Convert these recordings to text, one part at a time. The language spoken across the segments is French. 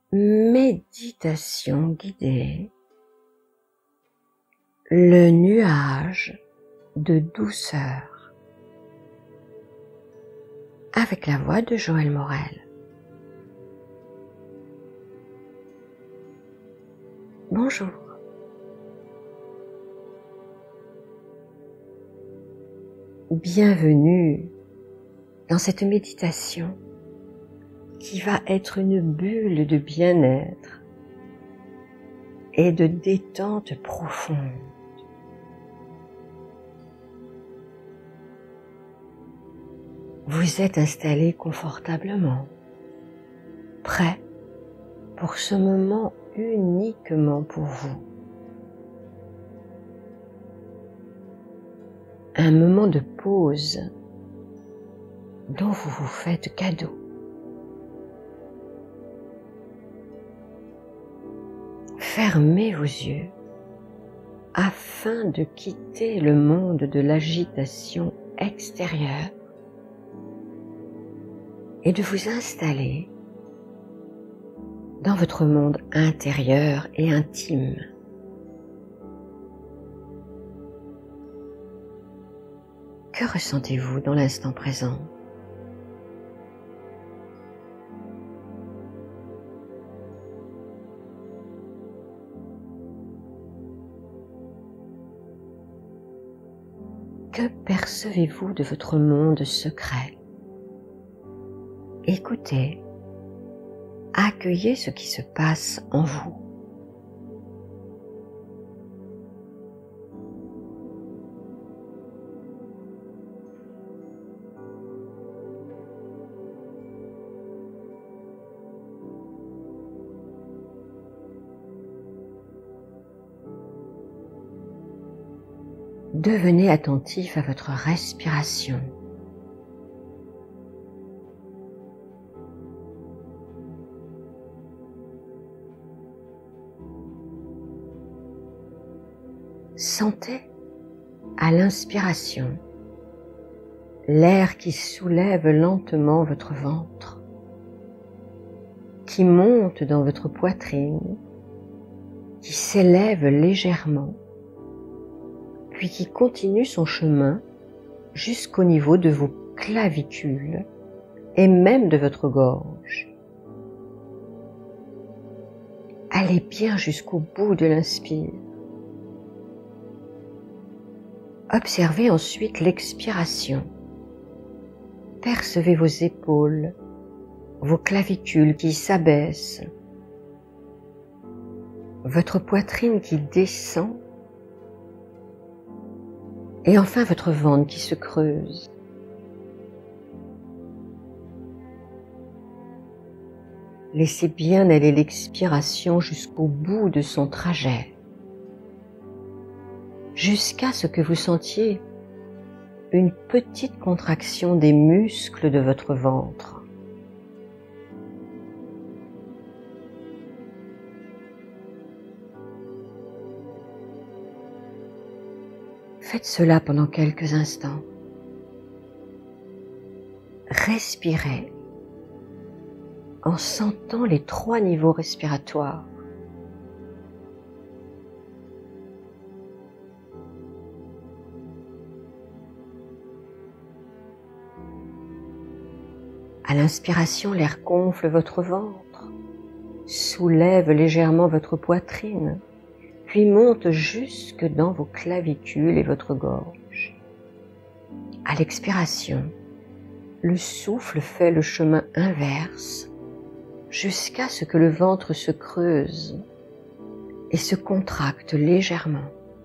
méditation guidée, le nuage de douceur, avec la voix de Joël Morel. Bonjour. Bienvenue dans cette méditation qui va être une bulle de bien-être et de détente profonde. Vous êtes installé confortablement, prêt pour ce moment uniquement pour vous. Un moment de pause dont vous vous faites cadeau. Fermez vos yeux afin de quitter le monde de l'agitation extérieure et de vous installer dans votre monde intérieur et intime. Que ressentez-vous dans l'instant présent ? Que percevez-vous de votre monde secret ? Écoutez, accueillez ce qui se passe en vous. Devenez attentif à votre respiration. Sentez à l'inspiration l'air qui soulève lentement votre ventre, qui monte dans votre poitrine, qui s'élève légèrement, puis qui continue son chemin jusqu'au niveau de vos clavicules et même de votre gorge. Allez bien jusqu'au bout de l'inspire. Observez ensuite l'expiration. Percevez vos épaules, vos clavicules qui s'abaissent, votre poitrine qui descend, et enfin votre ventre qui se creuse. Laissez bien aller l'expiration jusqu'au bout de son trajet, jusqu'à ce que vous sentiez une petite contraction des muscles de votre ventre. Faites cela pendant quelques instants. Respirez en sentant les 3 niveaux respiratoires. À l'inspiration, l'air gonfle votre ventre, soulève légèrement votre poitrine, puis monte jusque dans vos clavicules et votre gorge. À l'expiration, le souffle fait le chemin inverse jusqu'à ce que le ventre se creuse et se contracte légèrement.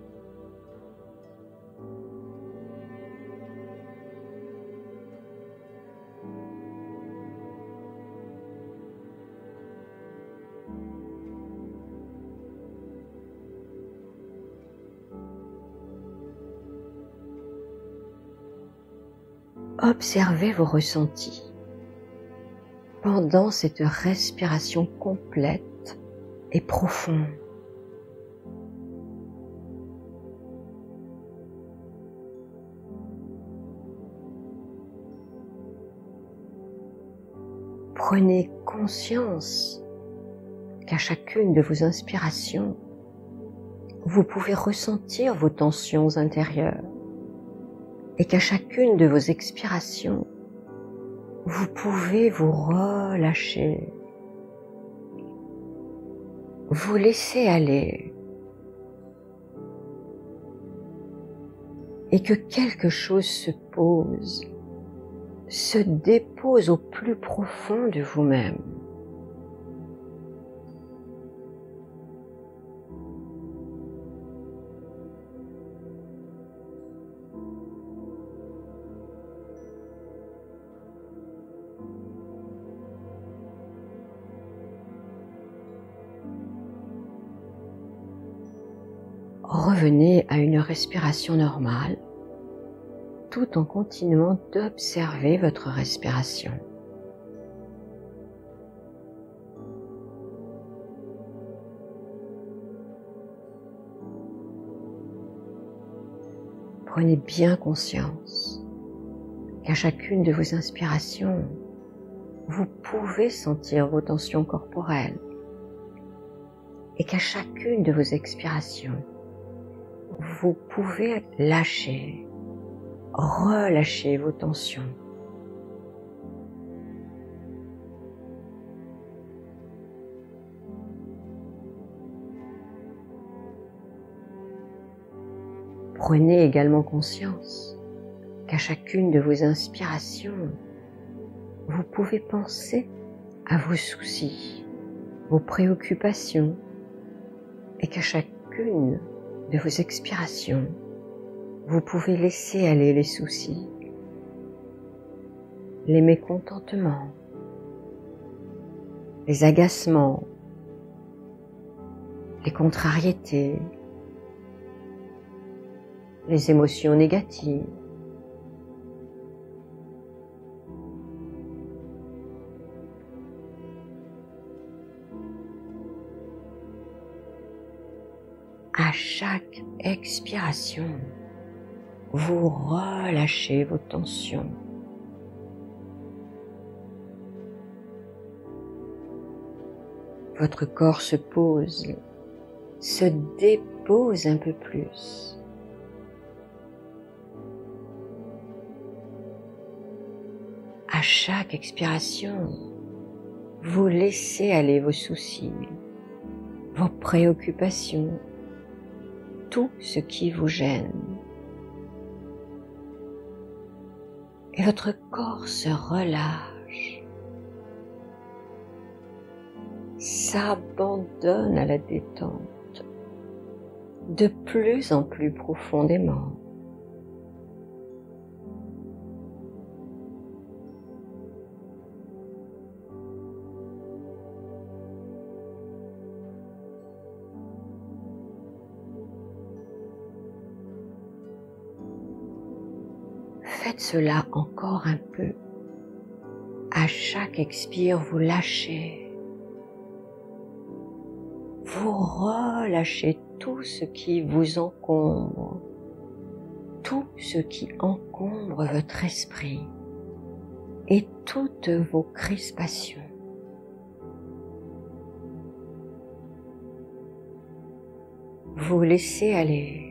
Observez vos ressentis pendant cette respiration complète et profonde. Prenez conscience qu'à chacune de vos inspirations, vous pouvez ressentir vos tensions intérieures et qu'à chacune de vos expirations, vous pouvez vous relâcher, vous laisser aller et que quelque chose se pose, se dépose au plus profond de vous-même. Revenez à une respiration normale, tout en continuant d'observer votre respiration. Prenez bien conscience qu'à chacune de vos inspirations, vous pouvez sentir vos tensions corporelles et qu'à chacune de vos expirations, vous pouvez lâcher, relâcher vos tensions. Prenez également conscience qu'à chacune de vos inspirations, vous pouvez penser à vos soucis, vos préoccupations, et qu'à chacune de vos expirations, vous pouvez laisser aller les soucis, les mécontentements, les agacements, les contrariétés, les émotions négatives. À chaque expiration, vous relâchez vos tensions. Votre corps se pose, se dépose un peu plus. À chaque expiration, vous laissez aller vos soucis, vos préoccupations, tout ce qui vous gêne. Et votre corps se relâche, s'abandonne à la détente de plus en plus profondément. Faites cela encore un peu. À chaque expire, vous lâchez. Vous relâchez tout ce qui vous encombre, tout ce qui encombre votre esprit et toutes vos crispations. Vous laissez aller.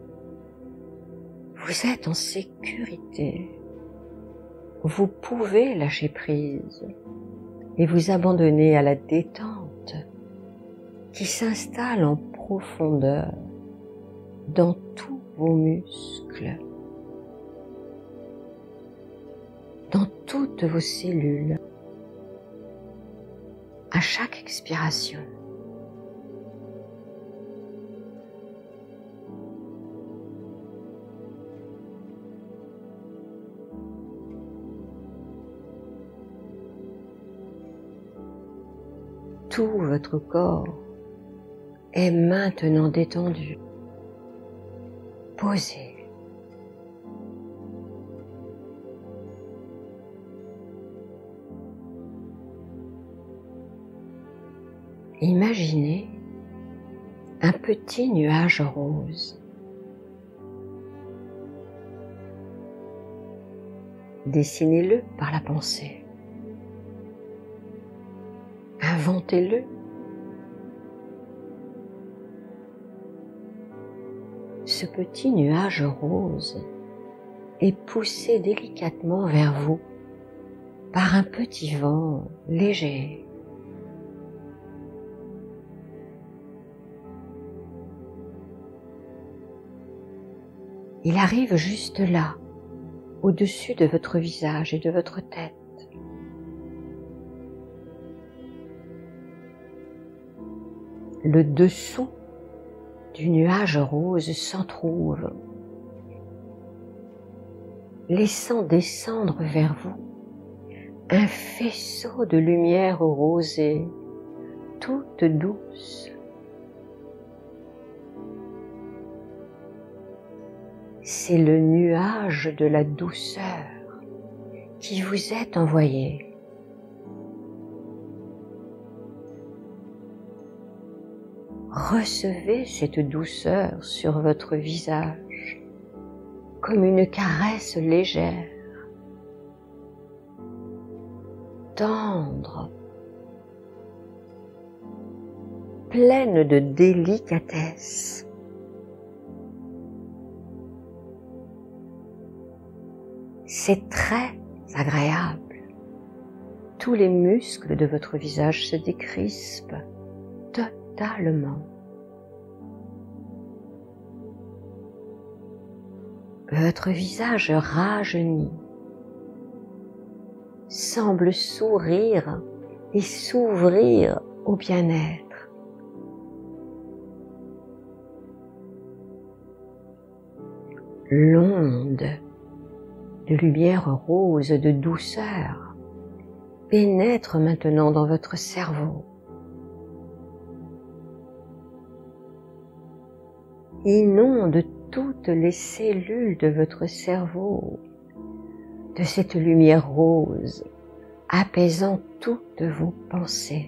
Vous êtes en sécurité. Vous pouvez lâcher prise et vous abandonner à la détente qui s'installe en profondeur dans tous vos muscles, dans toutes vos cellules. À chaque expiration, tout votre corps est maintenant détendu, posé. Imaginez un petit nuage rose. Dessinez-le par la pensée. Inventez-le ce petit nuage rose est poussé délicatement vers vous par un petit vent léger. Il arrive juste là, au-dessus de votre visage et de votre tête. Le dessous du nuage rose s'entr'ouvre, laissant descendre vers vous un faisceau de lumière rosée, toute douce. C'est le nuage de la douceur qui vous est envoyé. Recevez cette douceur sur votre visage comme une caresse légère, tendre, pleine de délicatesse. C'est très agréable. Tous les muscles de votre visage se décrispent totalement. Votre visage rajeunit, semble sourire et s'ouvrir au bien-être. L'onde de lumière rose, de douceur, pénètre maintenant dans votre cerveau. Inonde toutes les cellules de votre cerveau de cette lumière rose, apaisant toutes vos pensées.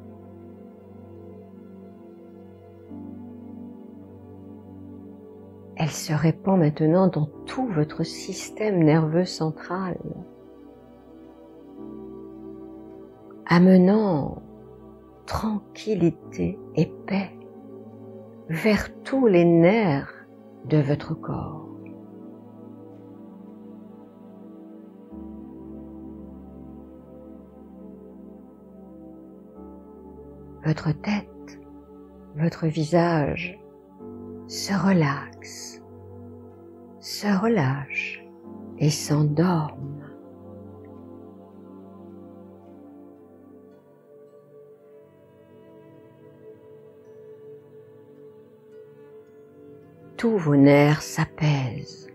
Elle se répand maintenant dans tout votre système nerveux central, amenant tranquillité et paix vers tous les nerfs de votre corps. Votre tête, votre visage se relaxe, se relâche et s'endorme. Tous vos nerfs s'apaisent.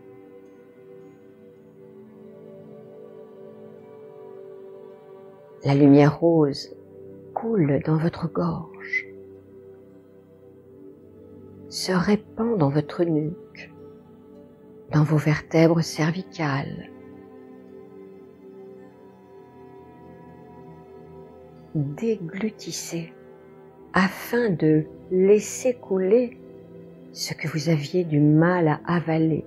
La lumière rose coule dans votre gorge, se répand dans votre nuque, dans vos vertèbres cervicales. Déglutissez afin de laisser couler ce que vous aviez du mal à avaler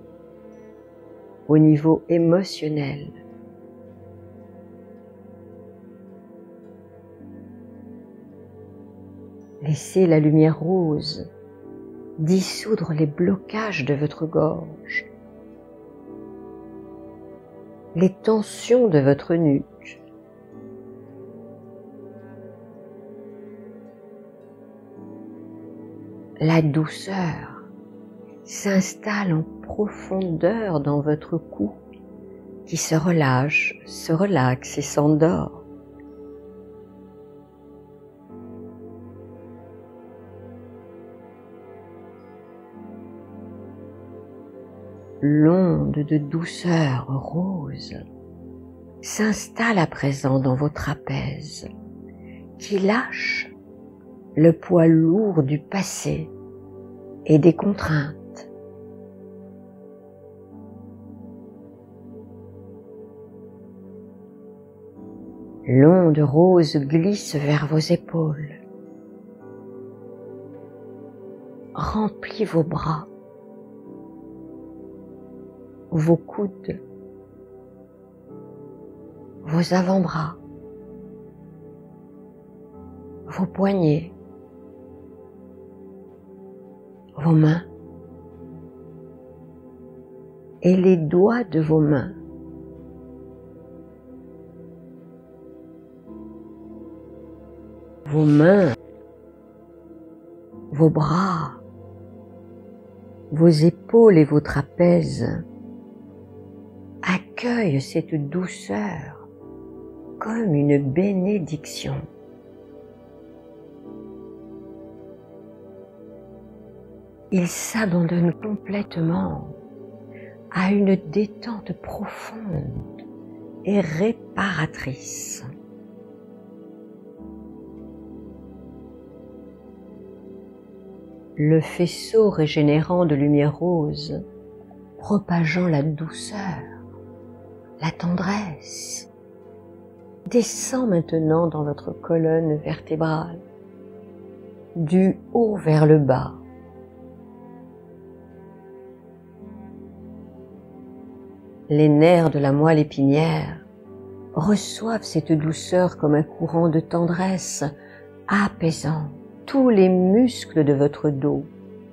au niveau émotionnel. Laissez la lumière rose dissoudre les blocages de votre gorge, les tensions de votre nuque. La douceur s'installe en profondeur dans votre cou qui se relâche, se relaxe et s'endort. L'onde de douceur rose s'installe à présent dans vos trapèzes, qui lâche le poids lourd du passé et des contraintes. L'onde rose glisse vers vos épaules, remplit vos bras, vos coudes, vos avant-bras, vos poignets, vos mains, et les doigts de vos mains. Vos mains, vos bras, vos épaules et vos trapèzes accueillent cette douceur comme une bénédiction. Ils s'abandonnent complètement à une détente profonde et réparatrice. Le faisceau régénérant de lumière rose, propageant la douceur, la tendresse, descend maintenant dans votre colonne vertébrale, du haut vers le bas. Les nerfs de la moelle épinière reçoivent cette douceur comme un courant de tendresse apaisant tous les muscles de votre dos.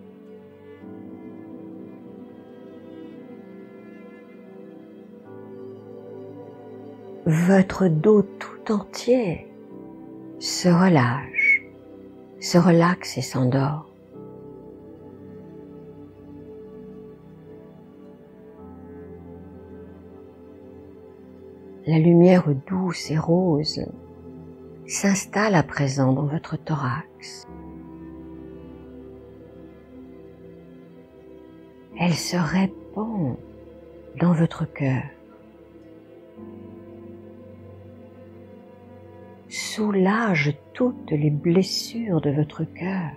Votre dos tout entier se relâche, se relaxe et s'endort. La lumière douce et rose s'installe à présent dans votre thorax. Elle se répand dans votre cœur, soulage toutes les blessures de votre cœur,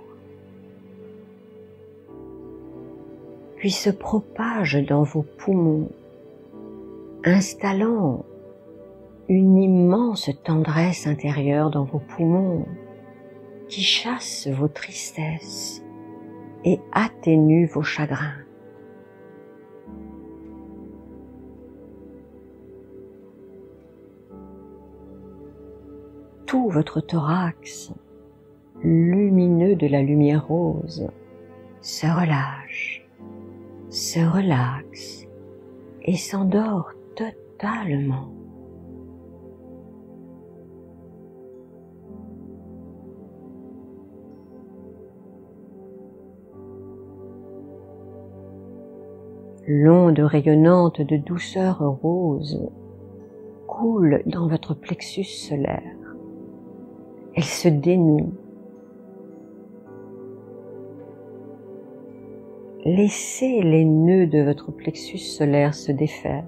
puis se propage dans vos poumons, installant une immense tendresse intérieure dans vos poumons qui chasse vos tristesses et atténue vos chagrins. Tout votre thorax, lumineux de la lumière rose, se relâche, se relaxe et s'endort totalement. L'onde rayonnante de douceur rose coule dans votre plexus solaire. Elle se dénoue. Laissez les nœuds de votre plexus solaire se défaire.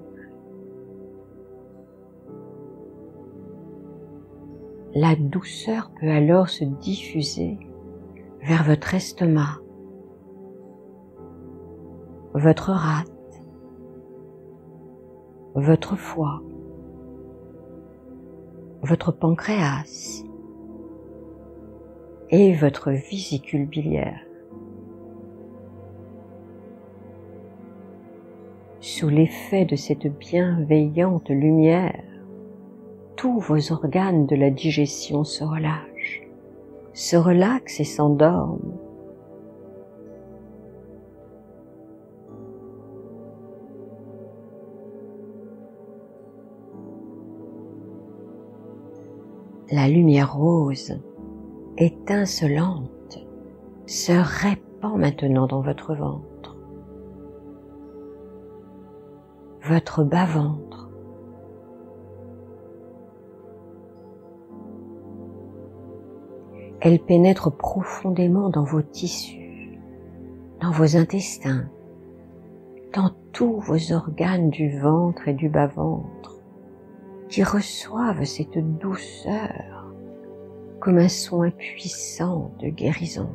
La douceur peut alors se diffuser vers votre estomac, votre rate, votre foie, votre pancréas et votre vésicule biliaire. Sous l'effet de cette bienveillante lumière, tous vos organes de la digestion se relâchent, se relaxent et s'endorment. La lumière rose, étincelante, se répand maintenant dans votre ventre, votre bas-ventre, elle pénètre profondément dans vos tissus, dans vos intestins, dans tous vos organes du ventre et du bas-ventre, qui reçoivent cette douceur comme un soin puissant de guérison.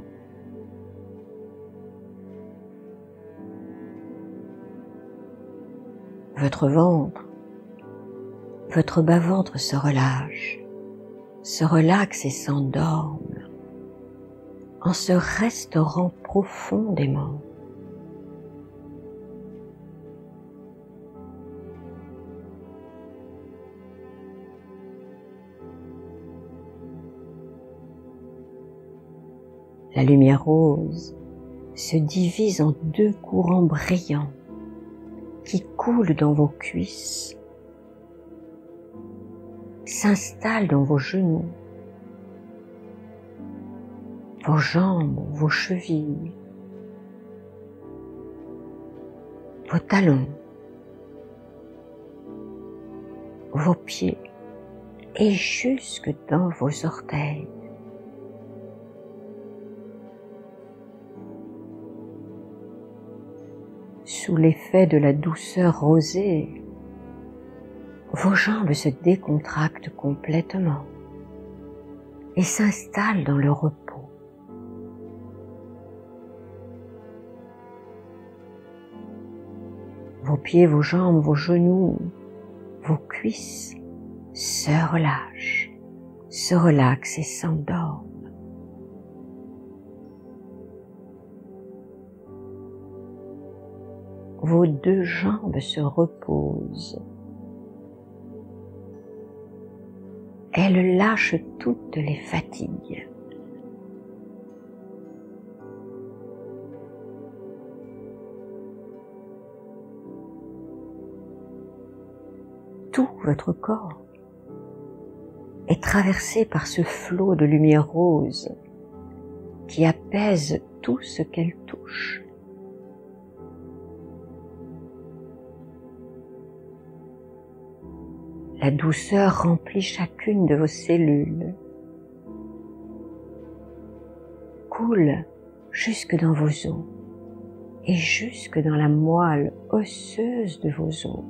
Votre ventre, votre bas-ventre se relâche, se relaxe et s'endorme en se restaurant profondément. La lumière rose se divise en deux courants brillants qui coule dans vos cuisses s'installe dans vos genoux, vos jambes, vos chevilles, vos talons, vos pieds et jusque dans vos orteils. Sous l'effet de la douceur rosée, vos jambes se décontractent complètement et s'installent dans le repos. Vos pieds, vos jambes, vos genoux, vos cuisses se relâchent, se relaxent et s'endorment. Vos deux jambes se reposent. Elles lâchent toutes les fatigues. Tout votre corps est traversé par ce flot de lumière rose qui apaise tout ce qu'elle touche. La douceur remplit chacune de vos cellules, coule jusque dans vos os et jusque dans la moelle osseuse de vos os.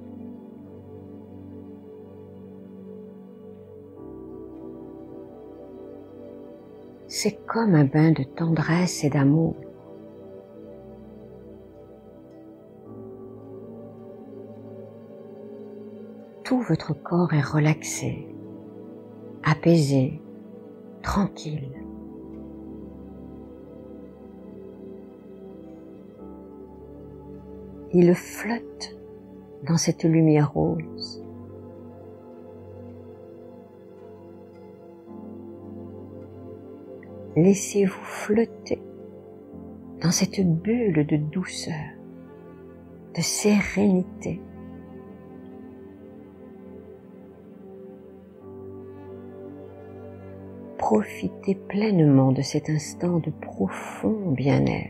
C'est comme un bain de tendresse et d'amour. Tout votre corps est relaxé, apaisé, tranquille. Il flotte dans cette lumière rose. Laissez-vous flotter dans cette bulle de douceur, de sérénité. Profitez pleinement de cet instant de profond bien-être.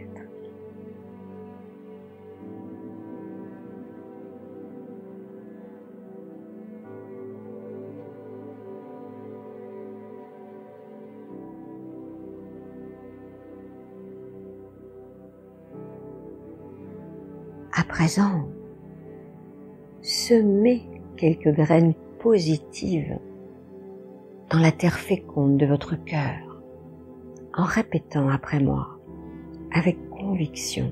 À présent, semez quelques graines positives dans la terre féconde de votre cœur, en répétant après moi, avec conviction.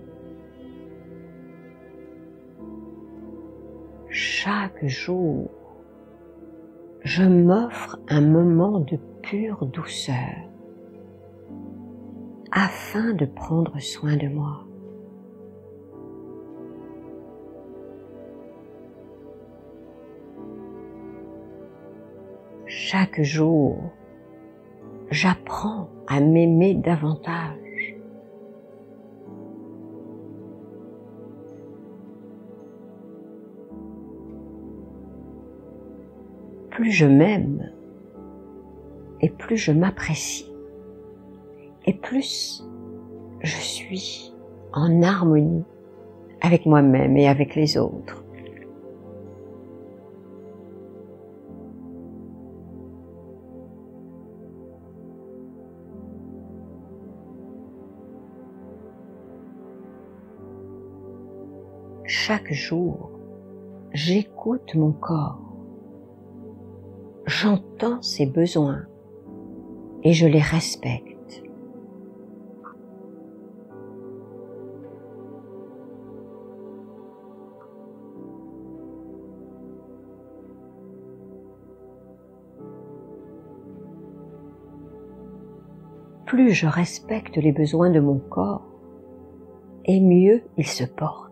Chaque jour, je m'offre un moment de pure douceur, afin de prendre soin de moi. Chaque jour, j'apprends à m'aimer davantage. Plus je m'aime, et plus je m'apprécie, et plus je suis en harmonie avec moi-même et avec les autres. Chaque jour, j'écoute mon corps, j'entends ses besoins et je les respecte. Plus je respecte les besoins de mon corps, et mieux il se porte.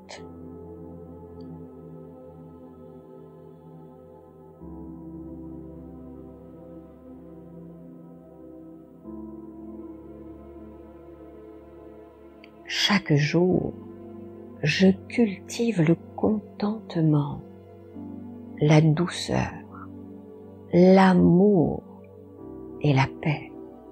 Chaque jour, je cultive le contentement, la douceur, l'amour et la paix.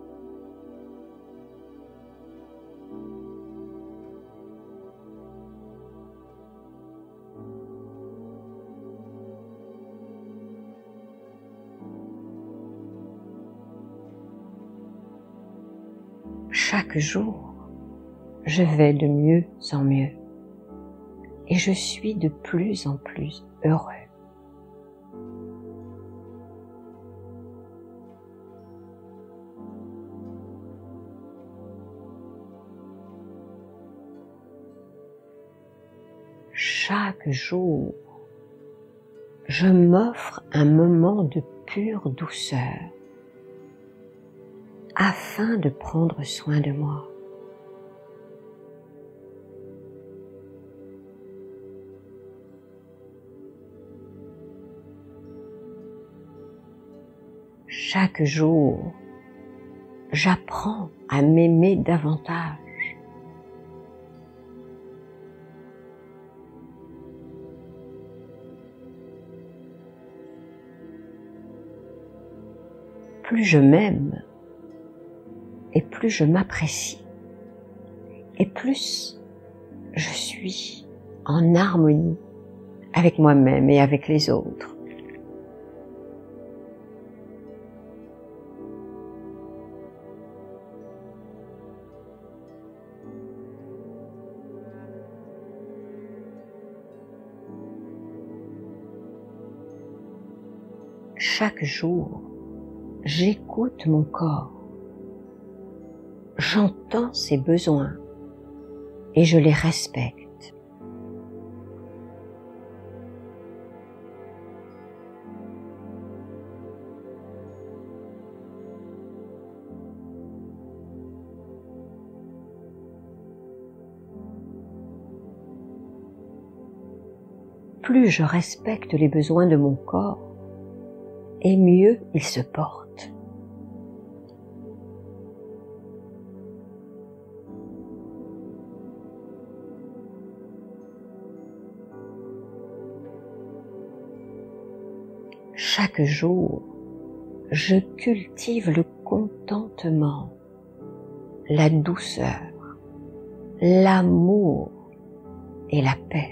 Chaque jour, je vais de mieux en mieux et je suis de plus en plus heureux. Chaque jour, je m'offre un moment de pure douceur afin de prendre soin de moi. Chaque jour, j'apprends à m'aimer davantage. Plus je m'aime, et plus je m'apprécie, et plus je suis en harmonie avec moi-même et avec les autres. Chaque jour, j'écoute mon corps, j'entends ses besoins et je les respecte. Plus je respecte les besoins de mon corps, et mieux il se porte. Chaque jour, je cultive le contentement, la douceur, l'amour et la paix.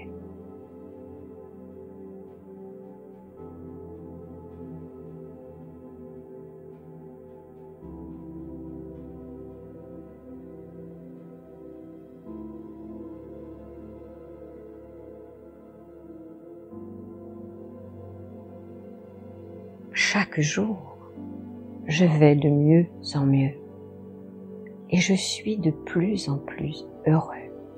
Chaque jour, je vais de mieux en mieux et je suis de plus en plus heureux.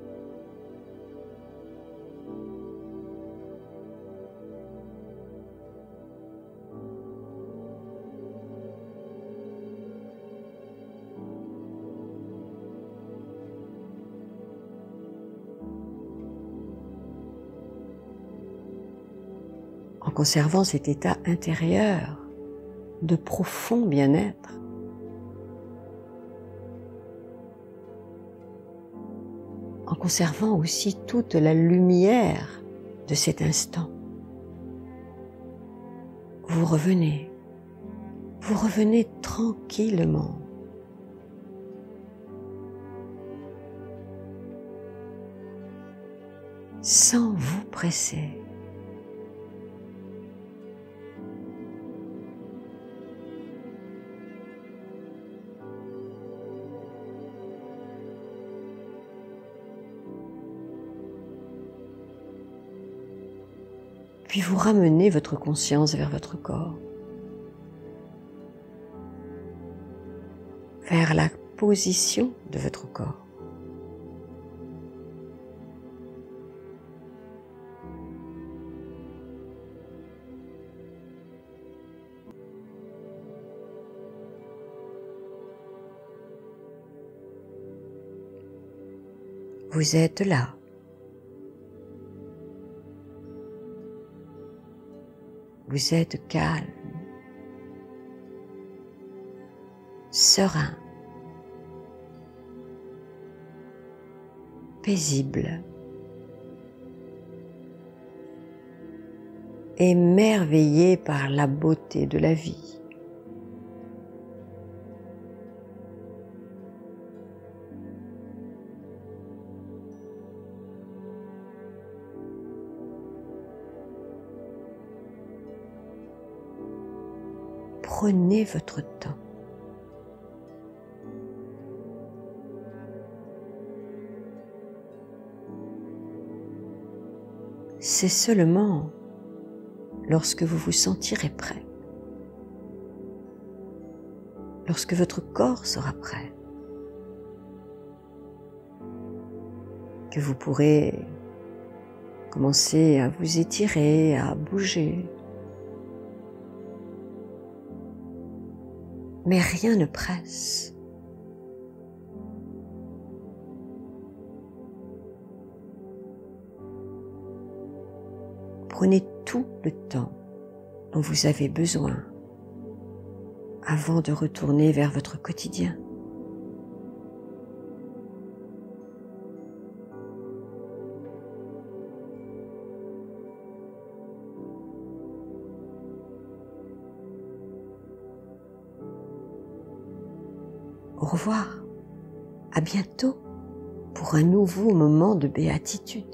En conservant cet état intérieur de profond bien-être, en conservant aussi toute la lumière de cet instant, vous revenez tranquillement. Sans vous presser. Puis vous ramenez votre conscience vers votre corps, vers la position de votre corps. Vous êtes là. Vous êtes calme, serein, paisible. émerveillé par la beauté de la vie. Prenez votre temps. C'est seulement lorsque vous vous sentirez prêt, lorsque votre corps sera prêt, que vous pourrez commencer à vous étirer, à bouger. Mais rien ne presse. Prenez tout le temps dont vous avez besoin avant de retourner vers votre quotidien. Au revoir, à bientôt pour un nouveau moment de béatitude.